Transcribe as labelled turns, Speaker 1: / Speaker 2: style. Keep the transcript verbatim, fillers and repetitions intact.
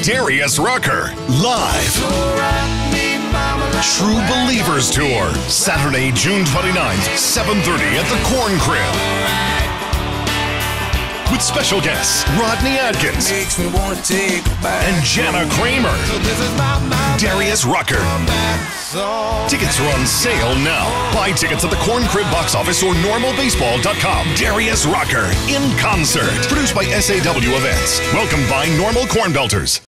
Speaker 1: Darius Rucker, live. True Believers Tour, Saturday, June twenty-ninth, seven thirty at the Corn Crib. With special guests, Rodney Atkins and Jana Kramer. Darius Rucker. Tickets are on sale now. Buy tickets at the Corn Crib box office or normal baseball dot com. Darius Rucker in concert. Produced by S A W Events. Welcome by Normal Corn Belters.